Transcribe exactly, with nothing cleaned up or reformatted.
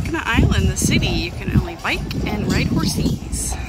Mackinac Island, the city, you can only bike and ride horses.